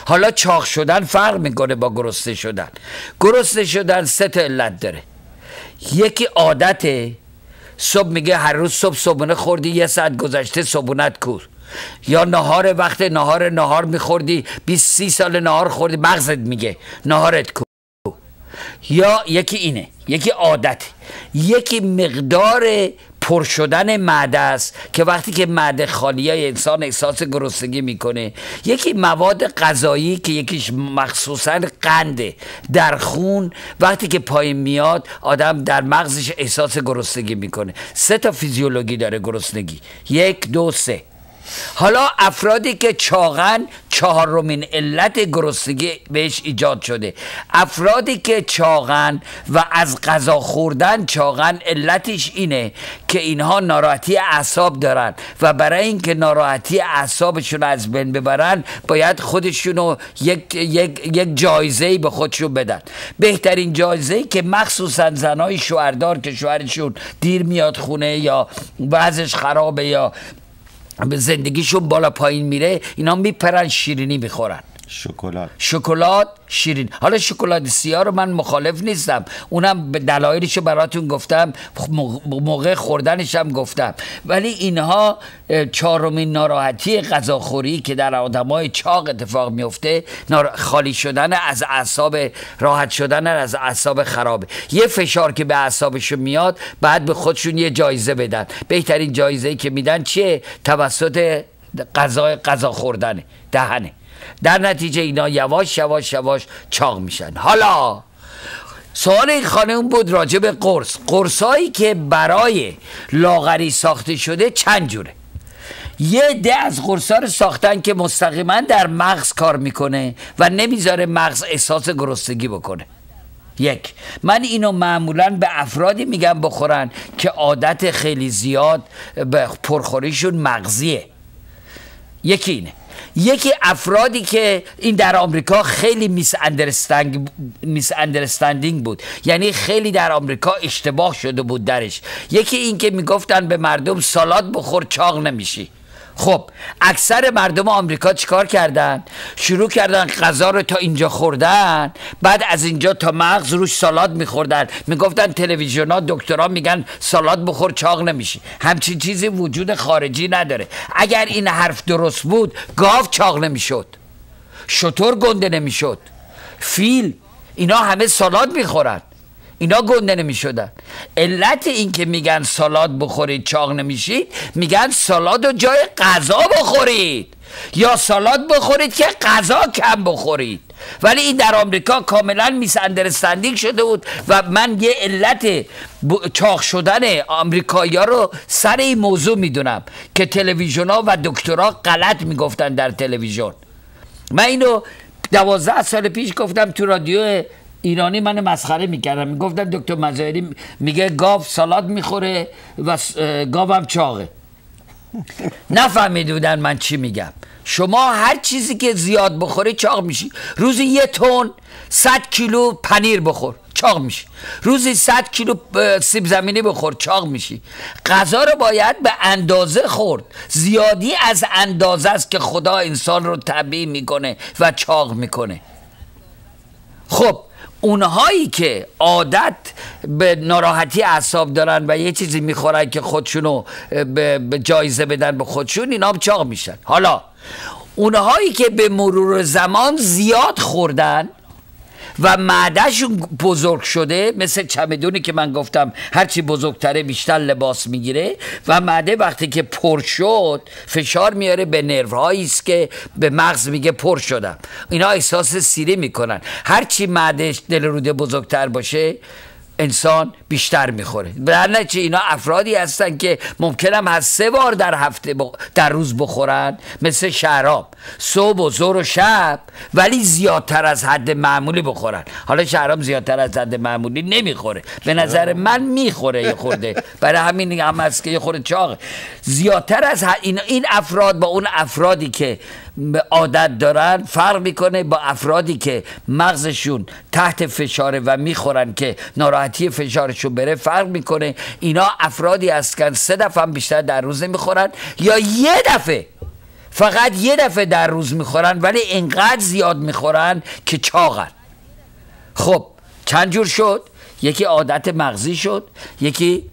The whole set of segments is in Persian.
حالا چاق شدن فرق میکنه با گرسنه شدن. گرسنه شدن 3 تا علت داره. یکی عادته، صبح میگه هر روز صبحونه خوردی 1 ساعت گذشته صبحونت کور، یا نهار وقت نهار میخوردی 20-30 سال نهار خوردی مغزت میگه نهارت کور. یا یکی اینه، یکی عادت، یکی مقدار پر شدن معده است که وقتی که معده خالیه انسان احساس گرسنگی میکنه. یکی مواد غذایی که یکیش مخصوصا قنده در خون، وقتی که پایین میاد آدم در مغزش احساس گرسنگی میکنه. 3 تا فیزیولوژی داره گرسنگی، 1 2 3. حالا افرادی که چاقن 4مین علت گرسنگی بهش ایجاد شده. افرادی که چاقن و از غذا خوردن چاقن علتش اینه که اینها ناراحتی اعصاب دارن و برای اینکه ناراحتی اعصابشون از بین ببرن باید خودشونو یک جایزه‌ای به خودشون بدن. بهترین جایزه‌ای که مخصوصا زنای شوهردار که شوهرشون دیر میاد خونه یا وضعش خرابه یا به زندگیشون بالا پایین میره، اینا میپرن شیرینی میخورن، شکلات شیرین. حالا شکلات سیاه رو من مخالف نیستم، اونم به دلایلشو براتون گفتم، موقع خوردنش هم گفتم. ولی اینها 4مین ناراحتی غذاخوری که در آدمای چاق اتفاق میفته، خالی شدن از اعصاب، راحت شدن از اعصاب خرابه. یه فشار که به اعصابشون میاد بعد به خودشون یه جایزه بدن. بهترین جایزه‌ای که میدن چیه؟ توسط غذا خوردنه، دهنه. در نتیجه اینا یواش یواش یواش چاق میشن. حالا سوال این خانم بود راجع به قرصایی که برای لاغری ساخته شده چند جوره. یه عده از قرصا رو ساختن که مستقیما در مغز کار میکنه و نمیذاره مغز احساس گرسنگی بکنه. 1. من اینو معمولا به افرادی میگم بخورن که عادت خیلی زیاد به پرخوریشون مغزیه. یکی اینه. یکی افرادی که این در آمریکا خیلی میس اندرستندینگ بود، یعنی خیلی در آمریکا اشتباه شده بود درش. یکی این که میگفتن به مردم سالاد بخور چاق نمیشی. خب اکثر مردم آمریکا چیکار کردن؟ شروع کردن غذا رو تا اینجا خوردن، بعد از اینجا تا مغز روش سالاد میخوردن. میگفتن تلویزیونا دکترها میگن سالاد بخور چاق نمیشی. همچین چیزی وجود خارجی نداره. اگر این حرف درست بود گاو چاق نمیشد، شتر گنده نمیشد، فیل، اینا همه سالاد میخورن، اینا گنده نمی شدن. علت این که میگن سالاد بخورید چاق نمیشید، میگن سالاد رو جای غذا بخورید یا سالاد بخورید که غذا کم بخورید. ولی این در آمریکا کاملا میس اندرستندینگ شده بود و من یه علت چاق شدن آمریکایی‌ها رو سر این موضوع میدونم که تلویزیون‌ها و دکترها غلط میگفتن در تلویزیون. من اینو 12 سال پیش گفتم تو رادیو ایرانی، من مسخره میکردم، میگفتن دکتر مظاهری میگه گاو سالاد میخوره و گاو هم چاقه. نفهمیده بودن من چی میگم. شما هر چیزی که زیاد بخوری چاق میشی. روزی 1 تن 100 کیلو پنیر بخور چاق میشی. روزی 100 کیلو سیب زمینی بخور چاق میشی. غذا رو باید به اندازه خورد. زیادی از اندازه است که خدا انسان رو طبیعی میکنه و چاق میکنه. خب اونهایی که عادت به ناراحتی اعصاب دارن و یه چیزی میخورن که خودشونو به جایزه بدن به خودشون، اینا هم چاق میشن. حالا اونهایی که به مرور زمان زیاد خوردن و معدهشون بزرگ شده، مثل چمدونی که من گفتم هرچی بزرگتره بیشتر لباس میگیره و معده وقتی که پر شد فشار میاره به نروهایی است که به مغز میگه پر شدم. اینا احساس سیری میکنن. هرچی معدهش دل روده بزرگتر باشه انسان بیشتر میخوره. در نتیجه اینا افرادی هستن که ممکنم از 3 بار در هفته در روز بخورن، مثل شراب، صبح و ظهر و شب، ولی زیادتر از حد معمولی بخورن. حالا شراب زیادتر از حد معمولی نمیخوره، به نظر من میخوره یه خورده، برای همین هم هست که یه خورده چاقه. زیادتر از این افراد با اون افرادی که عادت دارن فرق میکنه با افرادی که مغزشون تحت فشاره و میخورن که ناراحتی فشارشون بره فرق میکنه. اینا افرادی هستن 3 دفعه هم بیشتر در روز نمیخورن یا 1 دفعه فقط یه دفعه در روز میخورن ولی اینقدر زیاد میخورن که چاقن. خب چند جور شد؟ یکی عادت مغزی شد، یکی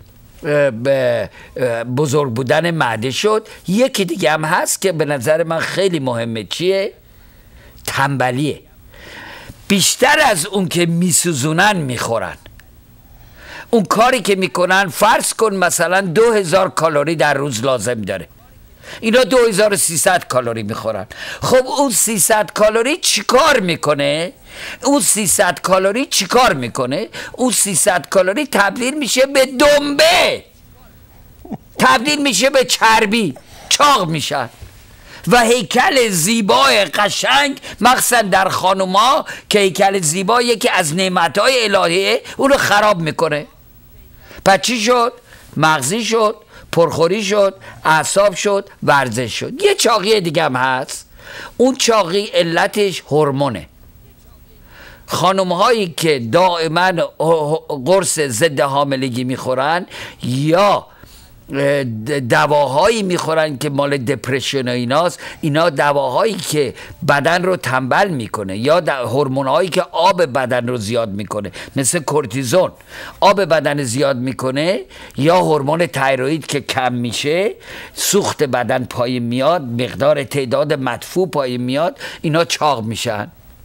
بزرگ بودن معده شد، یکی دیگه هم هست که به نظر من خیلی مهمه. چیه؟ تنبلیه. بیشتر از اون که میسوزونن میخورن. اون کاری که میکنن، فرض کن مثلا 2000 کالری در روز لازم داره، اینا 2300 کالری میخورن. خب اون 300 کالری چیکار میکنه؟ اون 300 کالری چیکار میکنه؟ اون 300 کالری تبدیل میشه به دنبه، تبدیل میشه به چربی، چاق میشن. و هیکل زیبای قشنگ، مخصوصا در خانوما که هیکل زیبا یکی از نعمتهای الهیه، اونو خراب میکنه. پس چی شد؟ مغزی شد، پرخوری شد، اعصاب شد، ورزش شد. یه چاقی دیگه هم هست، اون چاقی علتش هورمونه. خانم هایی که دائما قرص ضد حاملگی میخورن یا دواهایی میخورن که مال دپرشن و ایناست، اینا دواهایی که بدن رو تنبل میکنه، یا هورمونایی که آب بدن رو زیاد میکنه، مثل کورتیزون آب بدن زیاد میکنه، یا هورمون تایروئید که کم میشه، سوخت بدن پایین میاد، مقدار تعداد مدفوع پایین میاد، اینا چاق میشن.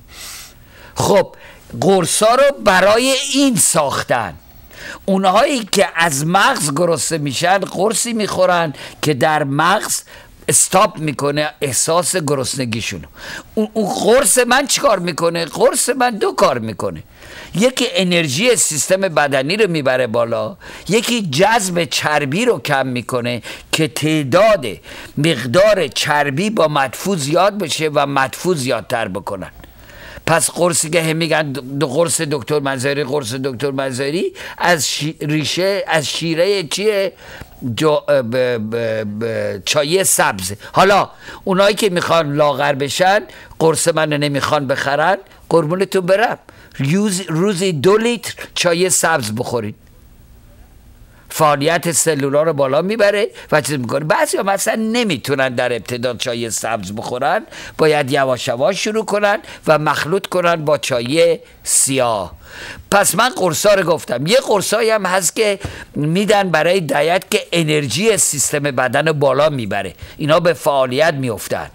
خب قرصا رو برای این ساختن. اونهایی که از مغز گرسنه میشن قرصی میخورن که در مغز استاپ میکنه احساس گرسنگیشون. اون قرص من چیکار میکنه؟ قرص من دو کار میکنه. یکی انرژی سیستم بدنی رو میبره بالا، یکی جذب چربی رو کم میکنه که تعداد مقدار چربی با مدفوع زیاد بشه و مدفوع زیادتر بکنن. پس قرصی که هم میگن قرص دکتر منظری، قرص دکتر منظری از ریشه، از شیره چیه؟ چای سبز. حالا اونایی که میخوان لاغر بشن قرص من نمیخوان بخرن، قربونتون برم، روزی 2 لیتر چای سبز بخورید، فعالیت سلولا رو بالا میبره و چیز میکنه. بعضی ها مثلا نمیتونن در ابتدا چای سبز بخورن، باید یواش یواش شروع کنن و مخلوط کنن با چای سیاه. پس من قرصا رو گفتم. یه قرصایی هم هست که میدن برای دیت که انرژی سیستم بدن بالا میبره، اینا به فعالیت میفتن.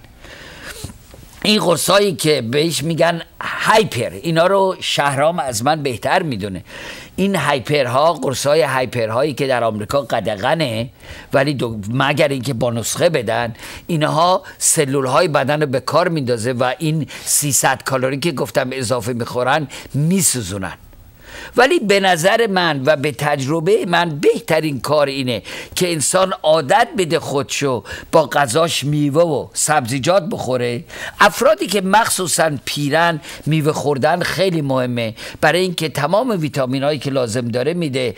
این قرصایی که بهش میگن هایپر، اینا رو شهرام از من بهتر میدونه. این هایپرها، قرصای هایپرهایی که در آمریکا قدغنه، ولی مگر اینکه با نسخه بدن، اینها سلولهای بدن رو به کار میندازه و این 300 کالری که گفتم اضافه میخورن میسوزونن. ولی به نظر من و به تجربه من بهترین کار اینه که انسان عادت بده خودشو با غذاش میوه و سبزیجات بخوره. افرادی که مخصوصا پیرن، میوه خوردن خیلی مهمه برای اینکه تمام ویتامینایی که لازم داره میده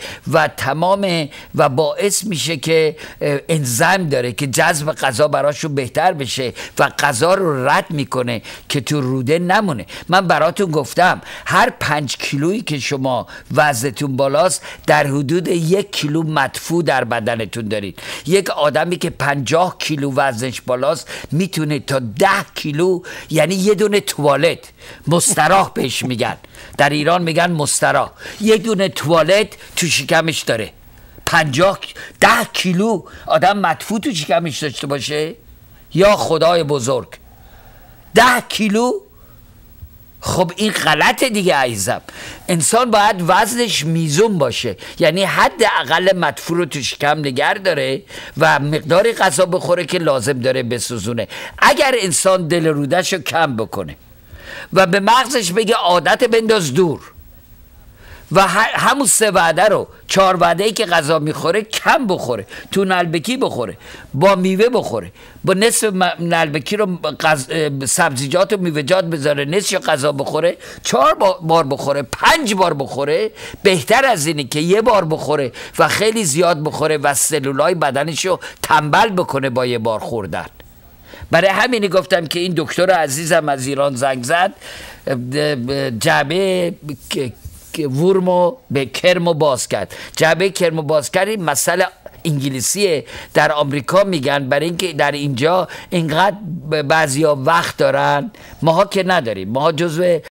و باعث میشه که انزیم داره که جذب غذا براشو بهتر بشه و غذا رو رد میکنه که تو روده نمونه. من براتون گفتم هر 5 کیلویی که شما وزنتون بالاست در حدود 1 کیلو مدفوع در بدنتون دارید. یک آدمی که 50 کیلو وزنش بالاست میتونه تا 10 کیلو، یعنی یه دونه توالت مستراح بهش میگن، در ایران میگن مستراح، یه دونه توالت تو شکمش داره. 10 کیلو آدم مدفوع تو شکمش داشته باشه؟ یا خدای بزرگ، 10 کیلو؟ خب این غلطه دیگه عزیزم. انسان باید وزنش میزون باشه، یعنی حد اقل مدفوع رو تو شکم نگه داره و مقداری غذا بخوره که لازم داره بسوزونه. اگر انسان دل رودش رو کم بکنه و به مغزش بگه عادت بنداز دور و همون 3 وعده رو 4 وعده‌ای که غذا میخوره کم بخوره، تو نلبکی بخوره، با میوه بخوره، با نصف نلبکی رو سبزیجات و میوه‌جات بذاره، نصف غذا بخوره، 4 بار بخوره، 5 بار بخوره، بهتر از اینه که 1 بار بخوره و خیلی زیاد بخوره و سلولای بدنشو تنبل بکنه با 1 بار خوردن. برای همینی گفتم که این دکتر عزیزم از ایران زنگ زد، جعبه ورمو به کرمو باز کرد. جعبه کرمو باز کرد، این مسئله انگلیسیه در آمریکا میگن، برای اینکه در اینجا اینقدر بعضیا وقت دارن، ماها که نداریم. ماها جزو